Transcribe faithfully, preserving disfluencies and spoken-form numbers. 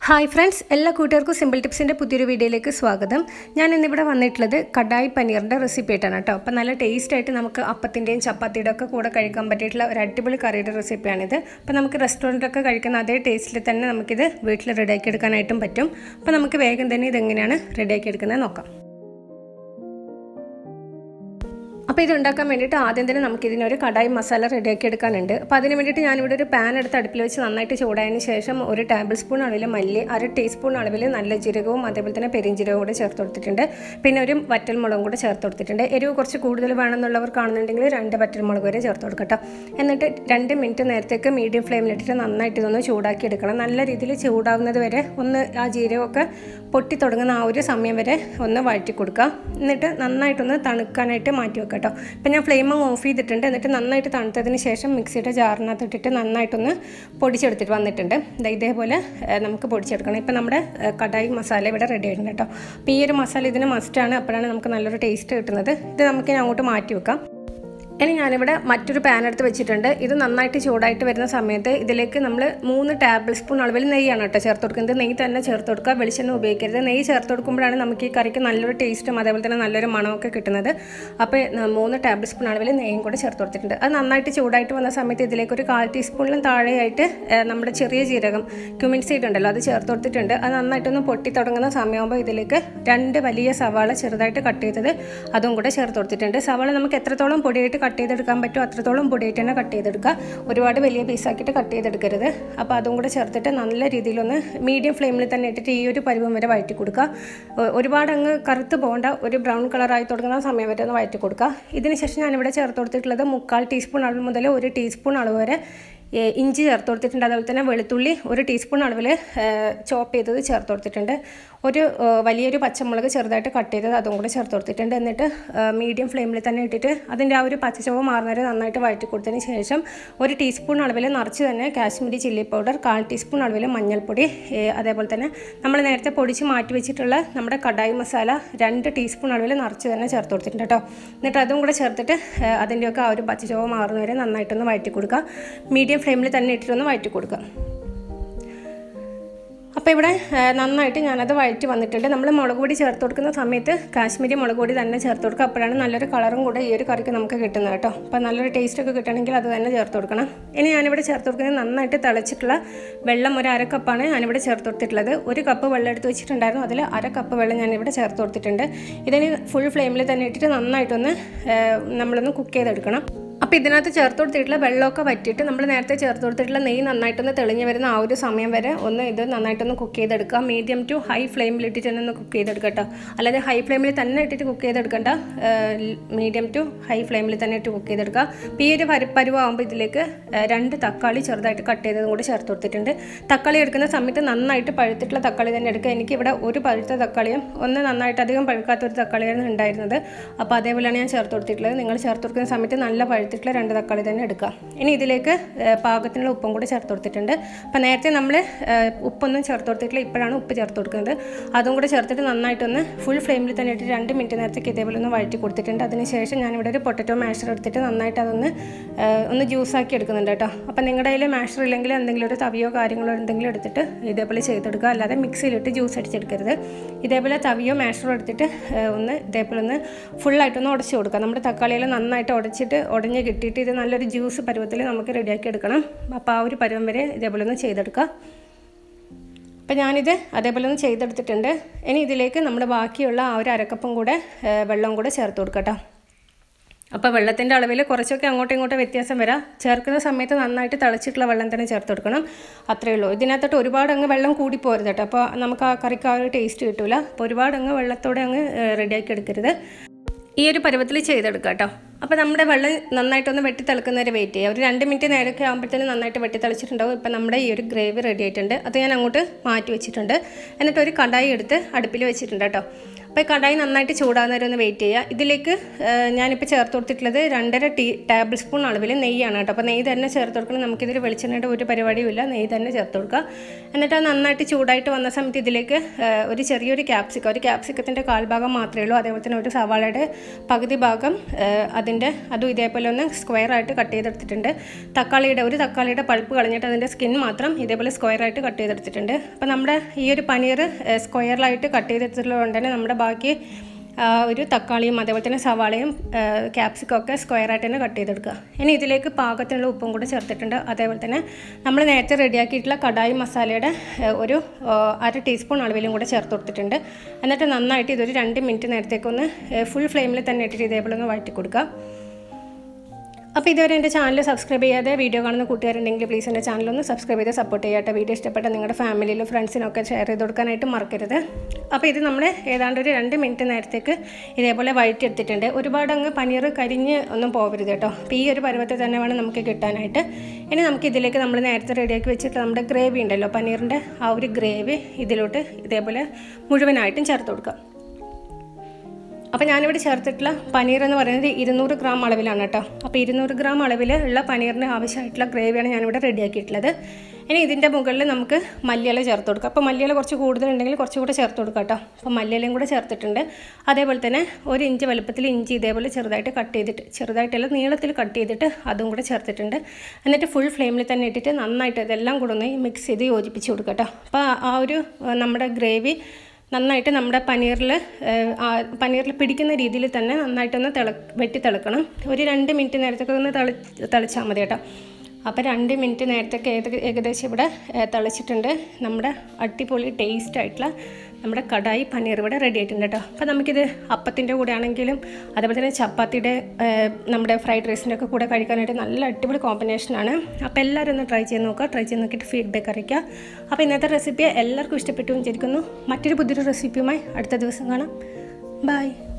Hi friends, എല്ലാ കൂട്ടുകാർക്കും simple ടിപ്സിൻ്റെ പുതിയൊരു വീഡിയോയിലേക്ക് സ്വാഗതം. ഞാൻ ഇന്നിവിടെ വന്നിട്ടുള്ളത് കടായി പനീറിൻ്റെ റെസിപ്പി ആയിട്ടാണ് കേട്ടോ. അപ്പോൾ നല്ല ടേസ്റ്റ് ആയിട്ട് നമുക്ക് അപ്പത്തിൻ്റെയും ചപ്പാത്തിയുടെ ഒക്കെ കൂടെ കഴിക്കാൻ പറ്റിയിട്ടുള്ള ഒരു അടിപൊളി കറിയുടെ റെസിപ്പിയാണിത്. അപ്പോൾ നമുക്ക് റെസ്റ്റോറൻറ്റിലൊക്കെ കഴിക്കുന്ന അതേ ടേസ്റ്റിൽ തന്നെ നമുക്കിത് വീട്ടിൽ റെഡിയാക്കി എടുക്കാനായിട്ടും പറ്റും. അപ്പോൾ നമുക്ക് വേഗം തന്നെ ഇതെങ്ങനെയാണ് റെഡിയാക്കി എടുക്കുന്നത് നോക്കാം. അപ്പോൾ ഇത് ഉണ്ടാക്കാൻ വേണ്ടിയിട്ട് ആദ്യം തന്നെ നമുക്കിതിനൊരു കടായി മസാല റെഡിയാക്കി എടുക്കാനുണ്ട്. അപ്പോൾ അതിന് വേണ്ടിയിട്ട് ഞാനിവിടെ ഒരു പാൻ എടുത്ത് അടുപ്പിൽ വെച്ച് നന്നായിട്ട് ചൂടായതിന് ശേഷം ഒരു ടേബിൾ സ്പൂൺ അളവിൽ മല്ലി, അര ടീസ്പൂൺ അളവിൽ നല്ല ജീരകവും അതേപോലെ തന്നെ പെരിഞ്ജീരകവും കൂടെ ചേർത്ത് കൊടുത്തിട്ടുണ്ട്. പിന്നെ ഒരു വറ്റൽ മുളകും കൂടെ ചേർത്ത് കൊടുത്തിട്ടുണ്ട്. എരിവ് കുറച്ച് കൂടുതൽ വേണമെന്നുള്ളവർ കാണുന്നുണ്ടെങ്കിൽ രണ്ട് വറ്റൽ മുളക് വരെ ചേർത്ത് കൊടുക്കട്ടോ. എന്നിട്ട് രണ്ട് മിനിറ്റ് നേരത്തേക്ക് മീഡിയം ഫ്ലെയിമിലിട്ടിട്ട് നന്നായിട്ട് ഇതൊന്ന് ചൂടാക്കി എടുക്കണം. നല്ല രീതിയിൽ ചൂടാവുന്നത് വരെ ഒന്ന് ആ ജീരകമൊക്കെ പൊട്ടി തുടങ്ങുന്ന ആ ഒരു സമയം വരെ ഒന്ന് വഴറ്റി കൊടുക്കുക. എന്നിട്ട് നന്നായിട്ടൊന്ന് തണുക്കാനായിട്ട് മാറ്റി വെക്കാം കേട്ടോ. ഇപ്പം ഞാൻ ഫ്ലെയിം അങ്ങ് ഓഫ് ചെയ്തിട്ടുണ്ട്. എന്നിട്ട് നന്നായിട്ട് തണുത്തതിന് ശേഷം മിക്സിയുടെ ജാറിനകത്ത് ഇട്ടിട്ട് നന്നായിട്ടൊന്ന് പൊടിച്ചെടുത്തിട്ട് വന്നിട്ടുണ്ട്. ഇതേപോലെ നമുക്ക് പൊടിച്ചെടുക്കണം. ഇപ്പം നമ്മുടെ കടായി മസാല ഇവിടെ റെഡി ആയിട്ടുണ്ട് കേട്ടോ. അപ്പോൾ ഈ ഒരു മസാല ഇതിന് മസ്റ്റാണ്. അപ്പോഴാണ് നമുക്ക് നല്ലൊരു ടേസ്റ്റ് കിട്ടുന്നത്. ഇത് നമുക്ക് അങ്ങോട്ട് മാറ്റി വെക്കാം. ഇനി ഞാനിവിടെ മറ്റൊരു പാൻ എടുത്ത് വെച്ചിട്ടുണ്ട്. ഇത് നന്നായിട്ട് ചൂടായിട്ട് വരുന്ന സമയത്ത് ഇതിലേക്ക് നമ്മൾ മൂന്ന് ടേബിൾ സ്പൂൺ അളവിൽ നെയ്യാണ് കേട്ടോ ചേർത്ത് കൊടുക്കുന്നത്. നെയ്യ് തന്നെ ചേർത്ത് കൊടുക്കുക, വെളിച്ചെണ്ണ ഉപയോഗിക്കരുത്. നെയ്യ് ചേർത്ത് കൊടുക്കുമ്പോഴാണ് നമുക്ക് ഈ കറിക്ക് നല്ലൊരു ടേസ്റ്റും അതേപോലെ തന്നെ നല്ലൊരു മണമൊക്കെ കിട്ടുന്നത്. അപ്പോൾ മൂന്ന് ടേബിൾ സ്പൂൺ അളവിൽ നെയ്യും കൂടെ ചേർത്ത് കൊടുത്തിട്ടുണ്ട്. അത് നന്നായിട്ട് ചൂടായിട്ട് വന്ന സമയത്ത് ഇതിലേക്ക് ഒരു കാൽ ടീസ്പൂണിലും താഴെയായിട്ട് നമ്മുടെ ചെറിയ ജീരകം ക്യുമിൻ സീഡ് ഉണ്ടല്ലോ അത് ചേർത്ത് കൊടുത്തിട്ടുണ്ട്. അത് നന്നായിട്ടൊന്ന് പൊട്ടി തുടങ്ങുന്ന സമയമാകുമ്പോൾ ഇതിലേക്ക് രണ്ട് വലിയ സവാള ചെറുതായിട്ട് കട്ട് ചെയ്തത് അതും കൂടെ ചേർത്ത് കൊടുത്തിട്ടുണ്ട്. സവാള നമുക്ക് എത്രത്തോളം പൊടിയായിട്ട് കട്ട് ചെയ്തെടുക്കാൻ പറ്റും അത്രത്തോളം പൊടിയായിട്ട് തന്നെ കട്ട് ചെയ്തെടുക്കുക. ഒരുപാട് വലിയ പീസാക്കിയിട്ട് കട്ട് ചെയ്തെടുക്കരുത്. അപ്പോൾ അതും കൂടെ ചേർത്തിട്ട് നല്ല രീതിയിലൊന്ന് മീഡിയം ഫ്ലെയിമിൽ തന്നെ ഇട്ടിട്ട് ഈ ഒരു പരുവം വരെ വഴറ്റി കൊടുക്കുക. ഒരുപാട് അങ്ങ് കറുത്ത് പോകേണ്ട, ഒരു ബ്രൗൺ കളറായി തുടങ്ങുന്ന സമയം വരെ ഒന്ന് വഴറ്റി കൊടുക്കുക. ഇതിന് ശേഷം ഞാനിവിടെ ചേർത്ത് കൊടുത്തിട്ടുള്ളത് മുക്കാൽ ടീസ്പൂൺ അളവ് മുതൽ ഒരു ടീസ്പൂൺ അളവ് വരെ ഇഞ്ചി ചേർത്ത് കൊടുത്തിട്ടുണ്ട്. അതുപോലെ തന്നെ വെളുത്തുള്ളി ഒരു ടീസ്പൂൺ അളവിൽ ചോപ്പ് ചെയ്തത് ചേർത്ത് കൊടുത്തിട്ടുണ്ട്. ഒരു വലിയൊരു പച്ചമുളക് ചെറുതായിട്ട് കട്ട് ചെയ്തത് അതും കൂടെ ചേർത്ത് കൊടുത്തിട്ടുണ്ട്. എന്നിട്ട് മീഡിയം ഫ്ലെയിമിൽ തന്നെ ഇട്ടിട്ട് അതിൻ്റെ ആ ഒരു പച്ചച്ചോവ മാറുന്നവരെ നന്നായിട്ട് വഴറ്റി കൊടുത്തതിന് ശേഷം ഒരു ടീസ്പൂൺ അളവിൽ നിറച്ച് തന്നെ കാശ്മീരി ചില്ലി പൗഡർ, കാൽ ടീസ്പൂൺ അളവിൽ മഞ്ഞൾപ്പൊടി, അതേപോലെ തന്നെ നമ്മൾ നേരത്തെ പൊടിച്ച് മാറ്റി വെച്ചിട്ടുള്ള നമ്മുടെ കടായി മസാല രണ്ട് ടീസ്പൂൺ അളവിൽ നിറച്ച് തന്നെ ചേർത്ത് കൊടുത്തിട്ടുണ്ട് കേട്ടോ. എന്നിട്ട് അതും കൂടെ ചേർത്തിട്ട് അതിൻ്റെയൊക്കെ ആ ഒരു പച്ചച്ചോവ മാറുന്നവരെ നന്നായിട്ടൊന്ന് വഴറ്റി കൊടുക്കുക. മീഡിയം ഫ്ലെയിമിൽ തന്നെ ഇട്ടിട്ടൊന്ന് വഴറ്റി കൊടുക്കുക. അപ്പോൾ ഇവിടെ നന്നായിട്ട് ഞാനത് വഴറ്റി വന്നിട്ടുണ്ട്. നമ്മൾ മുളക് പൊടി ചേർത്ത് കൊടുക്കുന്ന സമയത്ത് കാശ്മീരി മുളക് പൊടി തന്നെ ചേർത്ത് കൊടുക്കുക. അപ്പോഴാണ് നല്ലൊരു കളറും കൂടെ ഈ ഒരു കറിക്ക് നമുക്ക് കിട്ടുന്നത് കേട്ടോ. അപ്പോൾ നല്ലൊരു ടേസ്റ്റൊക്കെ കിട്ടണമെങ്കിൽ അത് തന്നെ ചേർത്ത് കൊടുക്കണം. ഇനി ഞാനിവിടെ ചേർത്ത് കൊടുക്കുന്നത് നന്നായിട്ട് തിളച്ചിട്ടുള്ള വെള്ളം ഒരു അര കപ്പാണ് ഞാനിവിടെ ചേർത്ത് കൊടുത്തിട്ടുള്ളത്. ഒരു കപ്പ് വെള്ളം എടുത്ത് വെച്ചിട്ടുണ്ടായിരുന്നു, അതിൽ അര കപ്പ് വെള്ളം ഞാനിവിടെ ചേർത്ത് കൊടുത്തിട്ടുണ്ട്. ഇതിന് ഫുൾ ഫ്ലെയിമിൽ തന്നെ ഇട്ടിട്ട് നന്നായിട്ടൊന്ന് നമ്മളൊന്ന് കുക്ക് ചെയ്തെടുക്കണം. അപ്പോൾ ഇതിനകത്ത് ചേർത്ത് കൊടുത്തിട്ടുള്ള വെള്ളമൊക്കെ വറ്റിയിട്ട് നമ്മൾ നേരത്തെ ചേർത്ത് കൊടുത്തിട്ടുള്ള നെയ്യ് നന്നായിട്ടൊന്ന് തെളിഞ്ഞ് വരുന്ന ആ ഒരു സമയം വരെ ഒന്ന് ഇത് നന്നായിട്ടൊന്ന് കുക്ക് ചെയ്തെടുക്കുക. മീഡിയം ടു ഹൈ ഫ്ലെയിമിൽ ഇട്ടിട്ട് തന്നെ ഒന്ന് കുക്ക് ചെയ്തെടുക്കുക കേട്ടോ. അല്ലാതെ ഹൈ ഫ്ലെയിമിൽ തന്നെ ഇട്ടിട്ട് കുക്ക് ചെയ്തെടുക്കണ്ട, മീഡിയം ടു ഹൈ ഫ്ലെയിമിൽ തന്നെ ഇട്ട് കുക്ക് ചെയ്തെടുക്കുക. അപ്പോൾ ഈ ഒരു പരു പരുവാകുമ്പോൾ ഇതിലേക്ക് രണ്ട് തക്കാളി ചെറുതായിട്ട് കട്ട് ചെയ്തതും കൂടി ചേർത്ത് കൊടുത്തിട്ടുണ്ട്. തക്കാളി എടുക്കുന്ന സമയത്ത് നന്നായിട്ട് പഴുത്തിട്ടുള്ള തക്കാളി തന്നെ എടുക്കുക. എനിക്കിവിടെ ഒരു പഴുത്ത തക്കാളിയും ഒന്ന് നന്നായിട്ട് അധികം പഴുക്കാത്തൊരു തക്കാളിയാണ് ഉണ്ടായിരുന്നത്. അപ്പോൾ അതേപോലെയാണ് ഞാൻ ചേർത്ത് കൊടുത്തിട്ടുള്ളത്. നിങ്ങൾ ചേർത്ത് കൊടുക്കുന്ന സമയത്ത് നല്ല പഴുത്തിട്ടുള്ള രണ്ട് തക്കാളി തന്നെ എടുക്കുക. ഇനി ഇതിലേക്ക് പാകത്തിനുള്ള ഉപ്പും കൂടി ചേർത്ത് കൊടുത്തിട്ടുണ്ട്. അപ്പോൾ നേരത്തെ നമ്മൾ ഉപ്പൊന്നും ചേർത്ത് കൊടുത്തിട്ടില്ല, ഇപ്പോഴാണ് ഉപ്പ് ചേർത്ത് കൊടുക്കുന്നത്. അതും കൂടെ ചേർത്തിട്ട് നന്നായിട്ടൊന്ന് ഫുൾ ഫ്ലെയിമിൽ തന്നെ ഇട്ട് രണ്ട് മിനിറ്റ് നേരത്തേക്ക് ഇതേപോലെ ഒന്ന് വഴറ്റി കൊടുത്തിട്ടുണ്ട്. അതിനുശേഷം ഞാനിവിടെ ഒരു പൊട്ടറ്റോ മാഷർ എടുത്തിട്ട് നന്നായിട്ട് അതൊന്ന് ഒന്ന് ജ്യൂസാക്കി എടുക്കുന്നുണ്ട് കേട്ടോ. അപ്പോൾ നിങ്ങളുടെ കയ്യിൽ മാഷർ ഇല്ലെങ്കിൽ എന്തെങ്കിലും ഒരു തവിയോ കാര്യങ്ങളോ എന്തെങ്കിലും എടുത്തിട്ട് ഇതേപോലെ ചെയ്തെടുക്കുക. അല്ലാതെ മിക്സിയിലിട്ട് ജ്യൂസ് അടിച്ചെടുക്കരുത്. ഇതേപോലെ തവിയോ മാഷറോ എടുത്തിട്ട് ഒന്ന് ഇതേപോലെ ഒന്ന് ഫുള്ളായിട്ടൊന്ന് ഉടച്ച് കൊടുക്കുക. നമ്മുടെ തക്കാളിയിൽ നന്നായിട്ട് ഉടച്ചിട്ട് ഉടഞ്ഞ് കിട്ടിയിട്ട് ഇത് നല്ലൊരു ജ്യൂസ് പരുവത്തിൽ നമുക്ക് റെഡിയാക്കി എടുക്കണം. അപ്പോൾ ആ ഒരു പരുവം വരെ ഇതേപോലെ ഒന്ന് ചെയ്തെടുക്കുക. അപ്പോൾ ഞാനിത് അതേപോലെ ഒന്ന് ചെയ്തെടുത്തിട്ടുണ്ട്. ഇനി ഇതിലേക്ക് നമ്മുടെ ബാക്കിയുള്ള ആ ഒരു അരക്കപ്പും കൂടെ വെള്ളം കൂടെ ചേർത്ത് കൊടുക്കട്ടോ. അപ്പോൾ വെള്ളത്തിൻ്റെ അളവിൽ കുറച്ചൊക്കെ അങ്ങോട്ടും ഇങ്ങോട്ടും വ്യത്യാസം വരാം. ചേർക്കുന്ന സമയത്ത് നന്നായിട്ട് തിളച്ചിട്ടുള്ള വെള്ളം തന്നെ ചേർത്ത് കൊടുക്കണം. അത്രയേ ഉള്ളൂ. ഇതിനകത്തോട്ട് ഒരുപാട് അങ്ങ് വെള്ളം കൂടി പോരുത് കേട്ടോ. അപ്പോൾ നമുക്ക് ആ കറിക്ക് ആ ഒരു ടേസ്റ്റ് കിട്ടില്ല. അപ്പോൾ ഒരുപാട് അങ്ങ് വെള്ളത്തോടെ അങ്ങ് റെഡിയാക്കി എടുക്കരുത്. ഈ ഒരു പരുവത്തിൽ ചെയ്തെടുക്കുക കേട്ടോ. അപ്പോൾ നമ്മുടെ വെള്ളം നന്നായിട്ടൊന്ന് വെട്ടി തിളക്കുന്നവരെ വെയിറ്റ് ചെയ്യുക. ഒരു രണ്ട് മിനിറ്റ് നേരമൊക്കെ ആകുമ്പോഴത്തേനും നന്നായിട്ട് വെട്ടി തിളച്ചിട്ടുണ്ടാവും. ഇപ്പോൾ നമ്മുടെ ഈ ഒരു ഗ്രേവി റെഡി ആയിട്ടുണ്ട്. അത് ഞാൻ അങ്ങോട്ട് മാറ്റി വെച്ചിട്ടുണ്ട്. എന്നിട്ട് ഒരു കടായി എടുത്ത് അടുപ്പിൽ വെച്ചിട്ടുണ്ട് കേട്ടോ. അപ്പോൾ കടായി നന്നായിട്ട് ചൂടാകുന്നവരെ ഒന്ന് വെയിറ്റ് ചെയ്യുക. ഇതിലേക്ക് ഞാനിപ്പോൾ ചേർത്ത് കൊടുത്തിട്ടുള്ളത് രണ്ടര ടീ ടേബിൾ സ്പൂൺ അളവിൽ നെയ്യാണ് കേട്ടോ. അപ്പോൾ നെയ്യ് തന്നെ ചേർത്ത് കൊടുക്കണം. നമുക്കിതിൽ വെളിച്ചെണ്ണയുടെ ഒരു പരിപാടിയും ഇല്ല, നെയ്യ് തന്നെ ചേർത്ത് കൊടുക്കുക. എന്നിട്ട് അത് നന്നായിട്ട് ചൂടായിട്ട് വന്ന സമയത്ത് ഇതിലേക്ക് ഒരു ചെറിയൊരു ക്യാപ്സിക്കം, ഒരു ക്യാപ്സിക്കത്തിൻ്റെ കാൽഭാഗം മാത്രമേ ഉള്ളൂ. അതേപോലെ തന്നെ ഒരു സവാളയുടെ പകുതി ഭാഗം അതിൻ്റെ അതും ഇതേപോലെ ഒന്ന് സ്ക്വയറായിട്ട് കട്ട് ചെയ്തെടുത്തിട്ടുണ്ട്. തക്കാളിയുടെ ഒരു തക്കാളിയുടെ പൾപ്പ് കളഞ്ഞിട്ട് അതിൻ്റെ സ്കിൻ മാത്രം ഇതേപോലെ സ്ക്വയറായിട്ട് കട്ട് ചെയ്തെടുത്തിട്ടുണ്ട്. അപ്പോൾ നമ്മുടെ ഈ ഒരു പനീർ സ്ക്വയറിലായിട്ട് കട്ട് ചെയ്തെടുത്തിട്ടുള്ളത് കൊണ്ട് തന്നെ നമ്മുടെ ബാക്കി ഒരു തക്കാളിയും അതേപോലെ തന്നെ സവാളയും ക്യാപ്സിക്കം ഒക്കെ സ്ക്വയറായിട്ട് തന്നെ കട്ട് ചെയ്തെടുക്കുക. ഇനി ഇതിലേക്ക് പാകത്തിനുള്ള ഉപ്പും കൂടെ ചേർത്തിട്ടുണ്ട്. അതേപോലെ തന്നെ നമ്മൾ നേരത്തെ റെഡിയാക്കിയിട്ടുള്ള കടായി മസാലയുടെ ഒരു അര ടീസ്പൂൺ അളവിലും കൂടെ ചേർത്ത് കൊടുത്തിട്ടുണ്ട്. എന്നിട്ട് നന്നായിട്ട് ഇതൊരു രണ്ട് മിനിറ്റ് നേരത്തേക്കൊന്ന് ഫുൾ ഫ്ലെയിമിൽ തന്നെ ഇട്ടിട്ട് ഇതേപോലെ ഒന്ന് വഴറ്റി കൊടുക്കുക. അപ്പോൾ ഇതുവരെ എൻ്റെ ചാനൽ സബ്സ്ക്രൈബ് ചെയ്യാതെ വീഡിയോ കാണുന്ന കൂട്ടുകാരുണ്ടെങ്കിൽ പ്ലീസ് എൻ്റെ ചാനലൊന്ന് സബ്സ്ക്രൈബ് ചെയ്ത് സപ്പോർട്ട് ചെയ്യട്ടെ. വീഡിയോ ഇഷ്ടപ്പെട്ട നിങ്ങളുടെ ഫാമിലിയിലും ഫ്രണ്ട്സിനൊക്കെ ഷെയർ ചെയ്ത് കൊടുക്കാനായിട്ട് മറക്കരുത്. അപ്പോൾ ഇത് നമ്മൾ ഏതാണ്ട് ഒരു രണ്ട് മിനിറ്റ് നേരത്തേക്ക് ഇതേപോലെ വഴറ്റിയെടുത്തിട്ടുണ്ട്. ഒരുപാട് അങ്ങ് പനീർ കരിഞ്ഞ് ഒന്നും പോകരുത് കേട്ടോ. അപ്പോൾ ഈ ഒരു പരുവത്തിൽ തന്നെ വേണം നമുക്ക് കിട്ടാനായിട്ട്. ഇനി നമുക്ക് ഇതിലേക്ക് നമ്മൾ നേരത്തെ റെഡിയാക്കി വെച്ചിട്ട് നമ്മുടെ ഗ്രേവി ഉണ്ടല്ലോ, പനീറിൻ്റെ ആ ഒരു ഗ്രേവി ഇതിലോട്ട് ഇതേപോലെ മുഴുവനായിട്ടും ചേർത്ത് കൊടുക്കുക. അപ്പോൾ ഞാനിവിടെ ചേർത്തിട്ടുള്ള പനീർ എന്ന് പറയുന്നത് ഇരുന്നൂറ് ഗ്രാം അളവിലാണ് കേട്ടോ. അപ്പോൾ ഇരുന്നൂറ് ഗ്രാം അളവിൽ ഉള്ള പനീറിന് ആവശ്യമായിട്ടുള്ള ഗ്രേവിയാണ് ഞാനിവിടെ റെഡിയാക്കിയിട്ടുള്ളത്. ഇനി ഇതിൻ്റെ മുകളിൽ നമുക്ക് മല്ലിയില ചേർത്ത് കൊടുക്കാം. അപ്പോൾ മല്ലിയില കുറച്ച് കൂടുതലുണ്ടെങ്കിൽ കുറച്ചുകൂടെ ചേർത്ത് കൊടുക്കാം കേട്ടോ. അപ്പോൾ മല്ലിയിലയും കൂടെ ചേർത്തിട്ടുണ്ട്. അതേപോലെ തന്നെ ഒരു ഇഞ്ച് വലുപ്പത്തിൽ ഇഞ്ചി ഇതേപോലെ ചെറുതായിട്ട് കട്ട് ചെയ്തിട്ട്, ചെറുതായിട്ടുള്ള നീളത്തിൽ കട്ട് ചെയ്തിട്ട് അതും കൂടെ ചേർത്തിട്ടുണ്ട്. എന്നിട്ട് ഫുൾ ഫ്ലെയിമിൽ തന്നെ ഇട്ടിട്ട് നന്നായിട്ട് ഇതെല്ലാം കൂടെ ഒന്ന് മിക്സ് ചെയ്ത് യോജിപ്പിച്ച് കൊടുക്കാം കേട്ടോ. അപ്പോൾ ആ ഒരു നമ്മുടെ ഗ്രേവി നന്നായിട്ട് നമ്മുടെ പനീറിൽ പനീറിൽ പിടിക്കുന്ന രീതിയിൽ തന്നെ നന്നായിട്ടൊന്ന് തിള വെട്ടി തിളക്കണം. ഒരു രണ്ട് മിനിറ്റ് നേരത്തൊക്കെ ഒന്ന് തിള തിളച്ചാൽ മതി കേട്ടോ. അപ്പോൾ രണ്ട് മിനിറ്റ് നേരത്തൊക്കെ ഏത് ഏകദേശം ഇവിടെ തിളച്ചിട്ടുണ്ട്. നമ്മുടെ അടിപൊളി ടേസ്റ്റ് ആയിട്ടുള്ള നമ്മുടെ കടായി പനീർ ഇവിടെ റെഡി ആയിട്ടുണ്ട് കേട്ടോ. അപ്പോൾ നമുക്കിത് അപ്പത്തിൻ്റെ കൂടെ ആണെങ്കിലും അതേപോലെ തന്നെ ചപ്പാത്തിയുടെ നമ്മുടെ ഫ്രൈഡ് റൈസിൻ്റെ ഒക്കെ കൂടെ കഴിക്കാനായിട്ട് നല്ല അടിപൊളി കോമ്പിനേഷനാണ്. അപ്പോൾ എല്ലാവരും ഒന്ന് ട്രൈ ചെയ്ത് നോക്കുക. ട്രൈ ചെയ്ത് നോക്കിയിട്ട് ഫീഡ്ബാക്ക് അറിയിക്കുക. അപ്പോൾ ഇന്നത്തെ റെസിപ്പി എല്ലാവർക്കും ഇഷ്ടപ്പെട്ടു വിചാരിക്കുന്നു. മറ്റൊരു പുതിയൊരു റെസിപ്പിയുമായി അടുത്ത ദിവസം കാണാം. ബൈ.